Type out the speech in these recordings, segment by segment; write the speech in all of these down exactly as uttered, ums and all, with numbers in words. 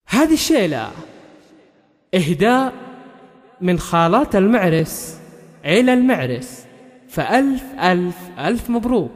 هذه الشيلة إهداء من خالات المعرس إلى المعرس، فألف ألف ألف مبروك.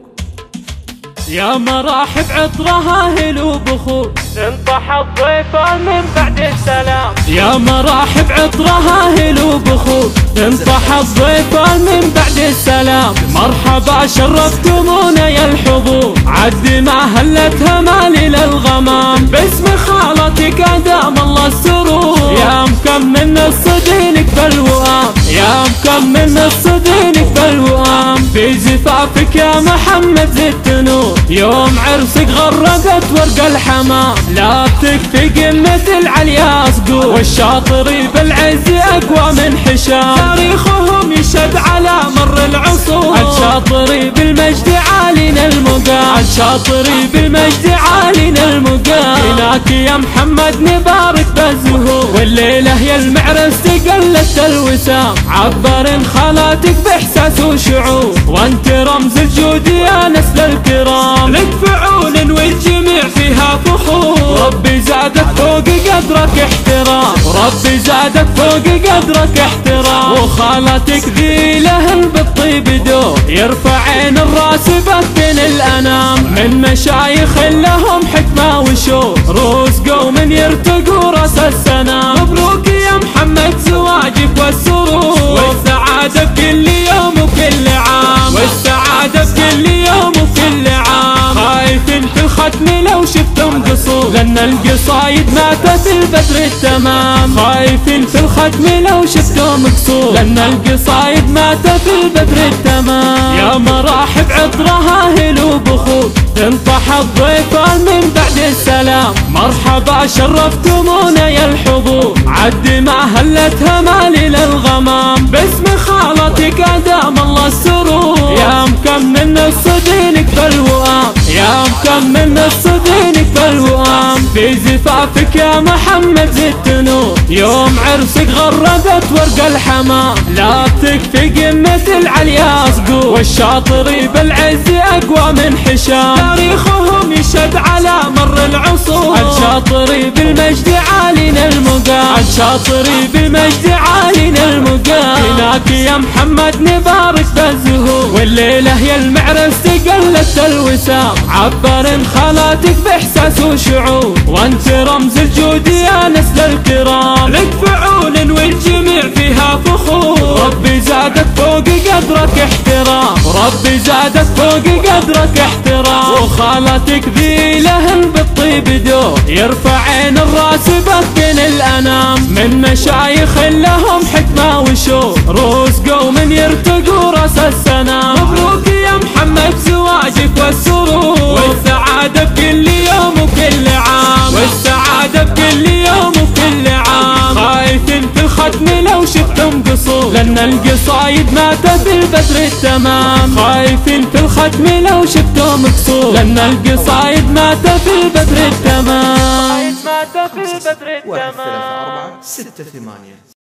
يا مراحب عطرها هلو بخور، انطح الضيفة من بعد السلام. يا مراحب عطرها هلو بخور، انطح الضيفة من بعد السلام. مرحبا شرفتمونا يا الحضور، عد ما هلت همالي للغمام. باسم خالتك ادام الله السرور، يا مكمل نص دينك بالوئام، يا مكمل نص دينك بالوئام. في زفافك يا محمد زدت نور، يوم عرسك غردت ورق الحمام. لا تكفي قمة العليا صقور، والشاطري بالعز اقوى من حشام. تاريخهم يشهد على مر العصور، الشاطري بالمجد عالينا المقام، الشاطري بالمجد عالينا المقام. هناك يا محمد نبارك بالزهور، والليلة يا المعرس تقلت الوسام. عبر خالاتك باحساس وشعور، وانت رمز الجود يا نسل الكرام. لك فعول والجميع فيها فخور، ربي زادك فوق قدرك احترام، ربي زادك فوق قدرك احترام. وخالتك ذي لهل بالطيب دور، يرفع عين الراس بين الانام. من مشايخ لهم حكمة وشور، روس قوم يرتقوا راس السنام. مبروك يا محمد زواجك والسرور، والسعادة بكل يوم وكل عام، والسعادة بكل يوم وكل عام. خايفين في الختم لو شفتم قصور، لأن القصايد ماتت البدر التمام. خايفين في الختم لو شفتم قصور، لأن القصايد ماتت البدر التمام. يا مراحب عطرها هلو بخور، تنطح الضيفة من بعد السلام. مرحبا شرفتمونا يا الحضور، عد ما هلت همالي للغمام. باسم خالتك ادام الله السرور، يا مكمل نص دينك بالوئام، يا مكمل نص دينك بالوئام. في زفافك يا محمد زدت نور، يوم عرسك غردت ورق الحمام. لا تكفي قمة العليا صقور، والشاطري بالعز اقوى من حشام. تاريخهم يشهد على مر العصور، الشاطري بالمجد عالينا المقام، الشاطري بالمجد عالينا المقام. هناك يا محمد نبارك بالزهور، والليلة يا المعرس تقلت الوسام. عبر خالاتك باحساس وشعور، وانت رمز الجود يا نسل الكرام. لك فعول والجميع فيها فخور، ربي زادك فوق قدرك احترام، ربي زادك فوق قدرك احترام. وخالتك ذي لهل بالطيب دور، يرفع عين الراس بين الانام. من مشايخ لهم حكمة وشور، روس قوم يرتقوا راس السنام. مبروك يا محمد زواجك والسرور، والسعادة بكل يوم وكل عام، والسعادة بكل يوم وكل عام. خايفين في الختم لو شفتم قصور، لأن القصايد ماتت البدر التمام. خايفين في الختم لو شفتم قصور، لأن القصايد ماتت البدر التمام. واحد ثلاثة أربعة ستة ثمانية.